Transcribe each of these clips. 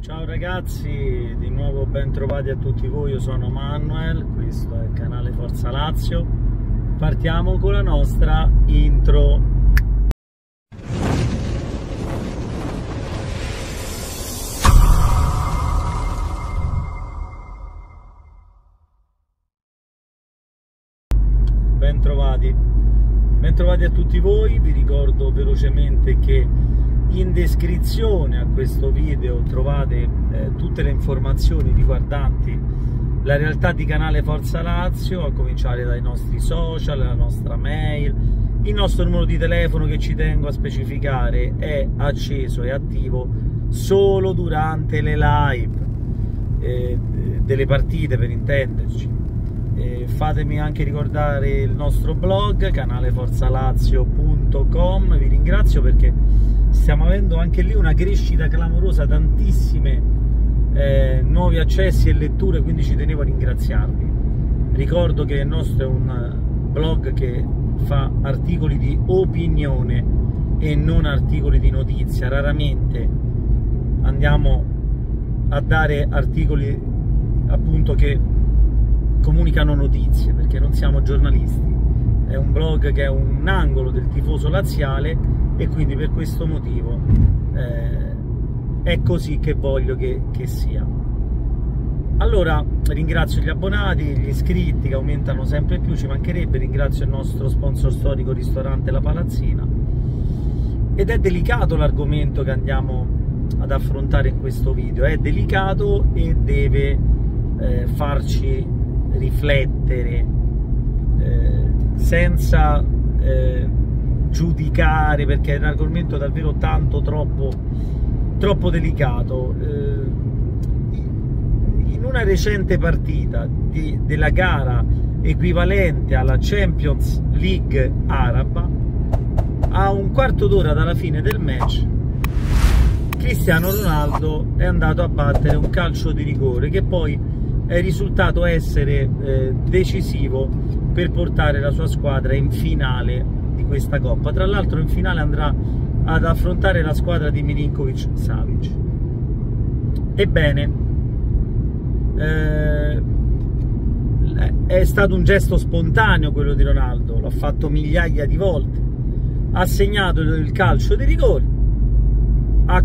Ciao ragazzi, di nuovo ben trovati a tutti voi, io sono Manuel, questo è il canale Forza Lazio. Partiamo con la nostra intro. Bentrovati a tutti voi, vi ricordo velocemente che in descrizione a questo video trovate tutte le informazioni riguardanti la realtà di canale Forza Lazio, a cominciare dai nostri social, la nostra mail, il nostro numero di telefono che ci tengo a specificare è acceso e attivo solo durante le live delle partite, per intenderci. Fatemi anche ricordare il nostro blog canaleforzalazio.com. Vi ringrazio perché stiamo avendo anche lì una crescita clamorosa, tantissime nuovi accessi e letture, quindi ci tenevo a ringraziarvi. Ricordo che il nostro è un blog che fa articoli di opinione e non articoli di notizia. Raramente andiamo a dare articoli appunto che comunicano notizie, perché non siamo giornalisti. È un blog che è un angolo del tifoso laziale e quindi per questo motivo è così che voglio che sia. Allora ringrazio gli abbonati, gli iscritti che aumentano sempre più, ci mancherebbe. Ringrazio il nostro sponsor storico, ristorante La Palazzina. Ed è delicato l'argomento che andiamo ad affrontare in questo video, è delicato e deve farci riflettere senza giudicare, perché è un argomento davvero troppo delicato. In una recente partita della gara equivalente alla Champions League araba, a un quarto d'ora dalla fine del match, Cristiano Ronaldo è andato a battere un calcio di rigore che poi è risultato essere decisivo per portare la sua squadra in finale di questa Coppa. Tra l'altro in finale andrà ad affrontare la squadra di Milinkovic-Savic. Ebbene, è stato un gesto spontaneo quello di Ronaldo, l'ha fatto migliaia di volte, ha segnato il calcio di rigore, è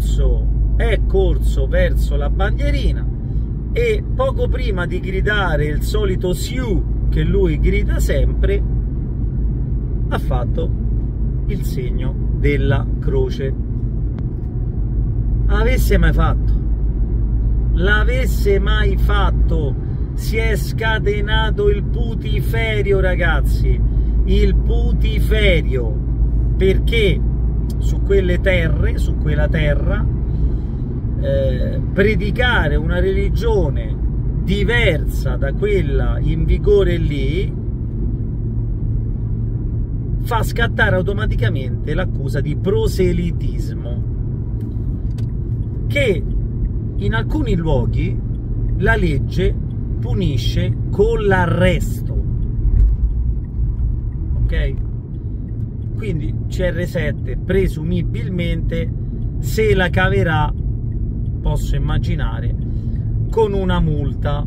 corso verso la bandierina e poco prima di gridare il solito Siu che lui grida sempre, ha fatto il segno della croce. L'avesse mai fatto, si è scatenato il putiferio, ragazzi, il putiferio, perché su quelle terre, su quella terra, predicare una religione diversa da quella in vigore lì fa scattare automaticamente l'accusa di proselitismo, che in alcuni luoghi la legge punisce con l'arresto, ok? Quindi CR7 presumibilmente se la caverà, posso immaginare, con una multa.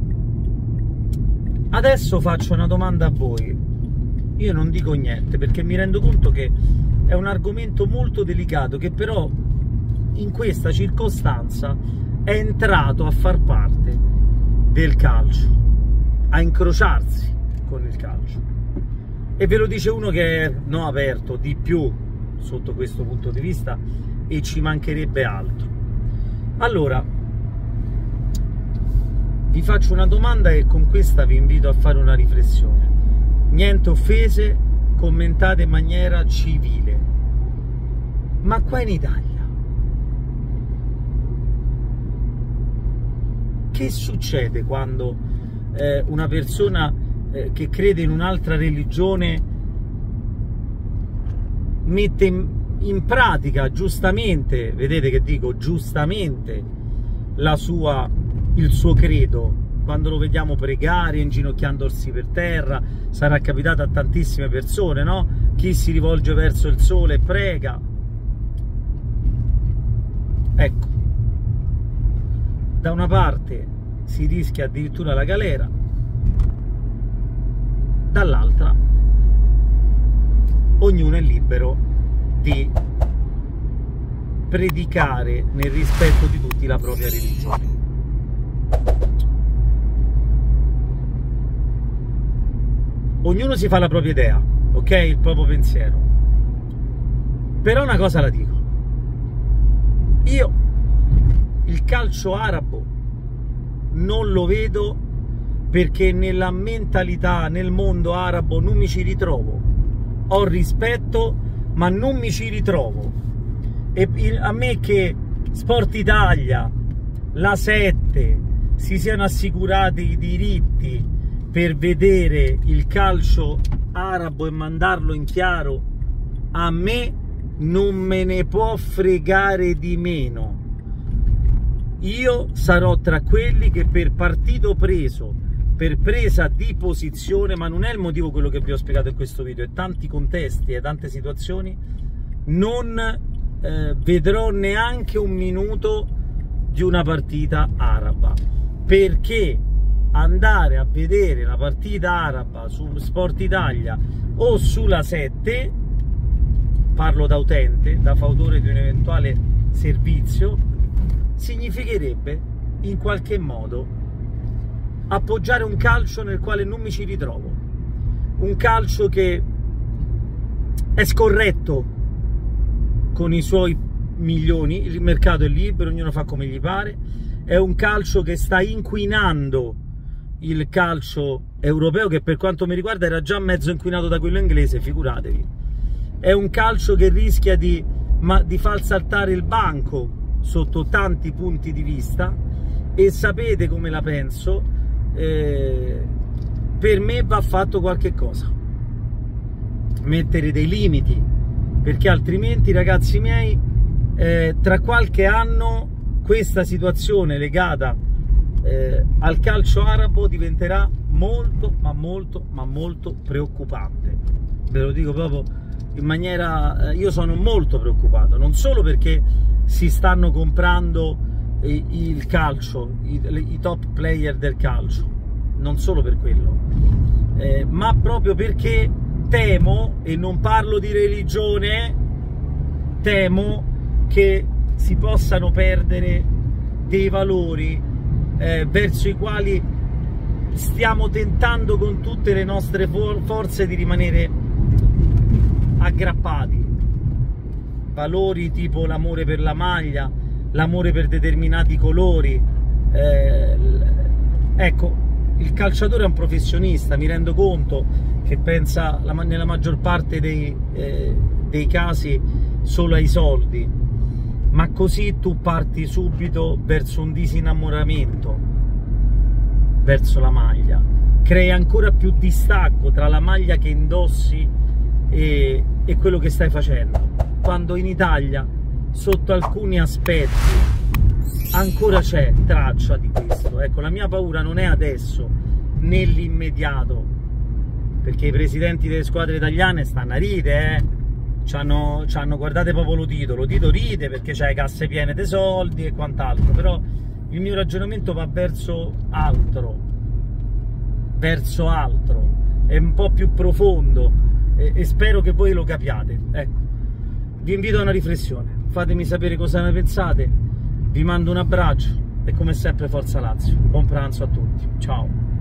Adesso faccio una domanda a voi, io non dico niente perché mi rendo conto che è un argomento molto delicato, che però in questa circostanza è entrato a far parte del calcio, a incrociarsi con il calcio, e ve lo dice uno che è no aperto di più sotto questo punto di vista, e ci mancherebbe altro. Allora, vi faccio una domanda e con questa vi invito a fare una riflessione. Niente offese, commentate in maniera civile. Ma qua in Italia che succede quando una persona che crede in un'altra religione mette in pratica giustamente, vedete che dico giustamente, il suo credo, quando lo vediamo pregare inginocchiandosi per terra? Sarà capitato a tantissime persone, no? Chi si rivolge verso il sole e prega. Ecco, da una parte si rischia addirittura la galera, dall'altra ognuno è libero di predicare nel rispetto di tutti la propria religione. Ognuno si fa la propria idea, ok? Il proprio pensiero. Però una cosa la dico: io il calcio arabo non lo vedo, perché nella mentalità, nel mondo arabo non mi ci ritrovo. Ho rispetto, ma non mi ci ritrovo. E a me che Sport Italia, la 7 si siano assicurati i diritti per vedere il calcio arabo e mandarlo in chiaro, a me non me ne può fregare di meno. Io sarò tra quelli che per partito preso, per presa di posizione, ma non è il motivo quello che vi ho spiegato in questo video, e tanti contesti e tante situazioni, non vedrò neanche un minuto di una partita araba, perché andare a vedere la partita araba su Sport Italia o sulla 7, parlo da utente, da fautore di un eventuale servizio, significherebbe in qualche modo appoggiare un calcio nel quale non mi ci ritrovo, un calcio che è scorretto con i suoi milioni, il mercato è libero, ognuno fa come gli pare, è un calcio che sta inquinando il calcio europeo, che per quanto mi riguarda era già mezzo inquinato da quello inglese, figuratevi. È un calcio che rischia di far saltare il banco sotto tanti punti di vista, e sapete come la penso. Per me va fatto qualche cosa, mettere dei limiti, perché altrimenti, ragazzi miei, tra qualche anno questa situazione legata al calcio arabo diventerà molto ma molto preoccupante. Ve lo dico proprio in maniera, io sono molto preoccupato, non solo perché si stanno comprando il calcio, i top player del calcio, non solo per quello, ma proprio perché temo, e non parlo di religione, temo che si possano perdere dei valori verso i quali stiamo tentando con tutte le nostre forze di rimanere aggrappati. Valori tipo l'amore per la maglia, l'amore per determinati colori. Ecco, il calciatore è un professionista, mi rendo conto che pensa nella maggior parte dei casi solo ai soldi, ma così tu parti subito verso un disinnamoramento verso la maglia, crei ancora più distacco tra la maglia che indossi e quello che stai facendo, quando in Italia sotto alcuni aspetti ancora c'è traccia di questo. Ecco, la mia paura non è adesso, nell'immediato, perché i presidenti delle squadre italiane stanno a ridere, c'hanno, guardate proprio lo Tito ride perché c'ha le casse piene di soldi e quant'altro, però il mio ragionamento va verso altro, è un po' più profondo, e spero che voi lo capiate. Ecco, vi invito a una riflessione, fatemi sapere cosa ne pensate, vi mando un abbraccio e come sempre forza Lazio, buon pranzo a tutti, ciao.